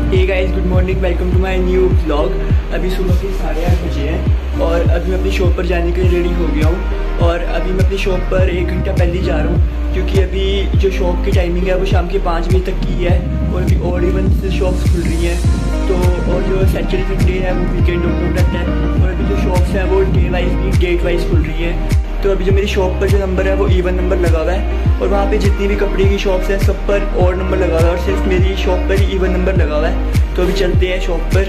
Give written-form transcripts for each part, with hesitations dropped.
Hey guys, good morning, welcome to my new vlog. अभी सुबह के 8:30 बजे हैं और अभी मैं अपनी शॉप पर जाने के लिए रेडी हो गया हूँ। और अभी मैं अपनी शॉप पर 1 घंटा पहले जा रहा हूँ क्योंकि अभी जो शॉप की टाइमिंग है वो शाम के 5 बजे तक की है और अभी और इवन से शॉप्स खुल रही हैं। तो और जो सैटरडे संडे है वो वीकेंड ओपन रहता है और अभी जो शॉप्स हैं वो डेट वाइज खुल रही है। तो अभी जो मेरी शॉप पर जो नंबर है वो इवन नंबर लगा हुआ है और वहाँ पे जितनी भी कपड़े की शॉप्स हैं सब पर और नंबर लगा हुआ है और सिर्फ मेरी शॉप पर ही इवन नंबर लगा हुआ है। तो अभी चलते हैं शॉप पर।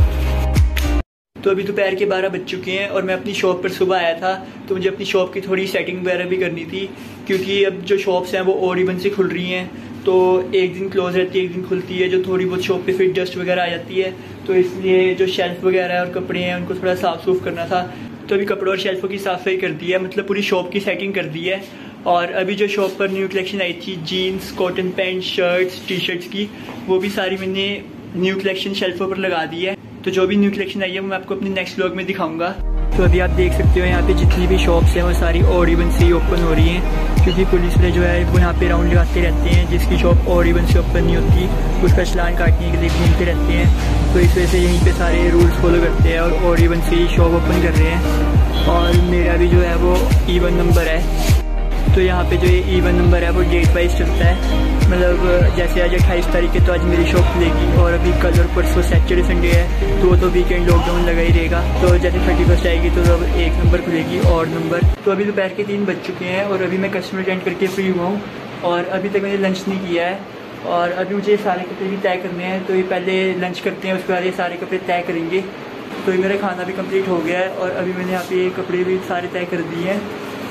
तो अभी दोपहर के 12 बज चुके हैं और मैं अपनी शॉप पर सुबह आया था तो मुझे अपनी शॉप की थोड़ी सेटिंग वगैरह भी करनी थी क्योंकि अब जो शॉप्स हैं वो और इवन से खुल रही हैं। तो एक दिन क्लोज रहती है, एक दिन खुलती है, जो थोड़ी बहुत शॉप पे फिर डस्ट वगैरह आ जाती है। तो इसलिए जो शेल्फ वगैरह और कपड़े हैं उनको थोड़ा साफ़ सूफ करना था। तो अभी कपड़ों और शेल्फों की साफ सफाई कर दी है, मतलब पूरी शॉप की सेटिंग कर दी है। और अभी जो शॉप पर न्यू कलेक्शन आई थी jeans, cotton pant, shirts, T shirts की, वो भी सारी मैंने न्यू कलेक्शन शेल्फों पर लगा दी है। तो जो भी न्यू कलेक्शन आई है वो मैं आपको अपने नेक्स्ट व्लॉग में दिखाऊंगा। तो अभी आप देख सकते हो यहाँ पे जितनी भी शॉप्स हैं वो सारी और इवन से ही ओपन हो रही हैं क्योंकि पुलिस वाले जो है वो यहाँ पे राउंड लगाते रहते हैं। जिसकी शॉप और इवन से ओपन नहीं होती उसका चालान काटने के लिए घूमते रहते हैं। तो इस वजह से यहीं पे सारे रूल्स फॉलो करते हैं और इवन से ही शॉप ओपन कर रहे हैं। और मेरा भी जो है वो इवन नंबर है। तो यहाँ पे जो ये इवन नंबर है वो डेट वाइज चलता है, मतलब जैसे आज 28 तारीख है तो आज मेरी शॉप खुलेगी और अभी कल और परसों सैटरडे संडे है तो वीकेंड लॉकडाउन लगा ही रहेगा। तो जैसे 31 आएगी तो अब 1 नंबर खुलेगी और नंबर। तो अभी दोपहर के 3 बज चुके हैं और अभी मैं कस्टमर अटेंड करके फ्री हुआ हूँ और अभी तक मैंने लंच नहीं किया है और अभी मुझे सारे कपड़े भी तय करने हैं। तो ये पहले लंच करते हैं, उसके बाद ये सारे कपड़े तय करेंगे। तो ये मेरा खाना भी कंप्लीट हो गया है और अभी मैंने यहाँ पे कपड़े भी सारे तय कर दिए हैं।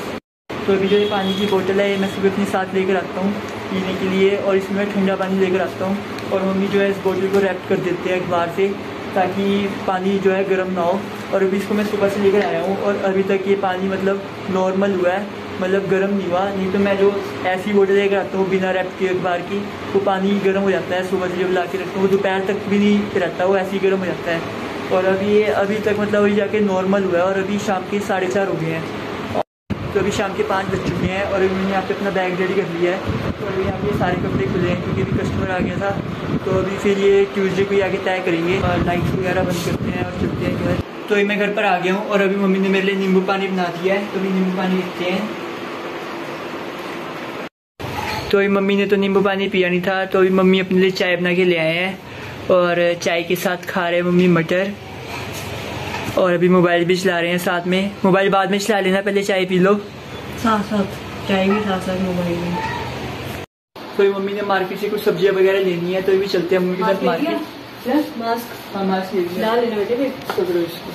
तो अभी जो ये पानी की बोतल है ये मैं सुबह अपने साथ लेकर आता हूँ पीने के लिए और इसमें मैं ठंडा पानी लेकर आता हूँ और मम्मी जो है इस बोतल को रैप कर देते हैं अखबार से ताकि पानी जो है गर्म ना हो। और अभी इसको मैं सुबह से लेकर आया हूँ और अभी तक ये पानी मतलब नॉर्मल हुआ है, मतलब गर्म नहीं हुआ। नहीं तो मैं जो ऐसी बोतल लेकर आता हूँ बिना रैप के अखबार की वो पानी गर्म हो जाता है। सुबह से जब ला के रखता हूँ वो दोपहर तक भी नहीं रहता, वो ऐसे ही गर्म हो जाता है। और अभी तक मतलब वही जाके नॉर्मल हुआ है और अभी शाम के 4:30 हो गए हैं। तो अभी शाम के 5 बज चुके हैं और अभी मैंने यहाँ पे अपना बैग रेडी कर लिया है। तो अभी यहाँ पे सारे कपड़े खुले हैं क्योंकि अभी कस्टमर आ गया था। तो अभी फिर ये ट्यूसडे को ही आगे तय करेंगे और लाइट्स वगैरह बंद करते हैं और चलते हैं घर। तो अभी मैं घर पर आ गया हूँ और अभी मम्मी ने मेरे लिए नींबू पानी बना दिया है। तो अभी नींबू पानी लिखते हैं। तो अभी मम्मी ने तो नींबू पानी पिया नहीं था तो अभी मम्मी अपने लिए चाय बना के ले आए हैं और चाय के साथ खा रहे हैं मम्मी मटर। और अभी मोबाइल भी चला रहे हैं साथ में। मोबाइल बाद में चला लेना, पहले चाय पी लो। साथ साथ चाय भी साथ मोबाइल में। तो मम्मी ने मार्केट से कुछ सब्जियां वगैरह लेनी है तो अभी चलते हैं मम्मी के साथ मार्केट। मास्क हाँ मास्क ले लिया। लेना बेटे पकड़ो इसको।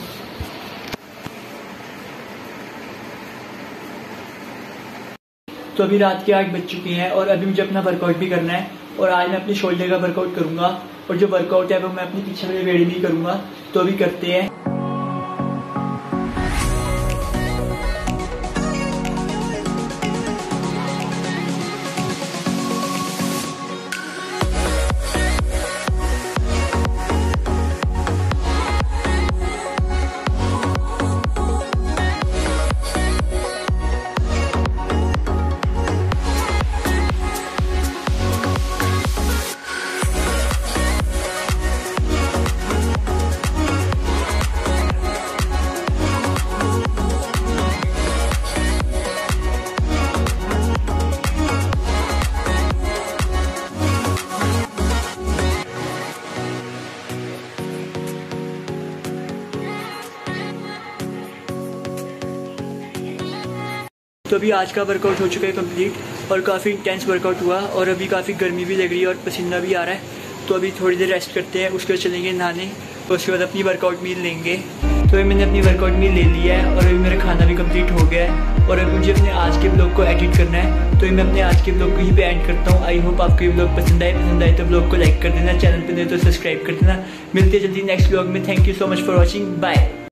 तो अभी रात के 8 बज चुके हैं और अभी मुझे अपना वर्कआउट भी करना है और आज मैं अपने शोल्डर का वर्कआउट करूंगा और जो वर्कआउट है वो मैं अपने पीछे वाले बेड़े में करूंगा। तो अभी करते हैं। तो अभी आज का वर्कआउट हो चुका है कंप्लीट और काफ़ी इंटेंस वर्कआउट हुआ और अभी काफ़ी गर्मी भी लग रही है और पसीना भी आ रहा है। तो अभी थोड़ी देर रेस्ट करते हैं, उसके बाद चलेंगे नहाने और उसके बाद अपनी वर्कआउट मील लेंगे। तो अभी मैंने अपनी वर्कआउट मील ले लिया है और अभी मेरा खाना भी कंप्लीट हो गया है और अभी मुझे अपने आज के ब्लॉग को एडिट करना है। तो मैं अपने आज के ब्लॉग को यहीं पे एंड करता हूँ। आई होप आपको ये ब्लॉग पसंद आए तो ब्लॉग को लाइक कर देना, चैनल पर नहीं तो सब्सक्राइब कर देना। मिलते हैं जल्दी नेक्स्ट ब्लॉग में। Thank you so much for watching, bye.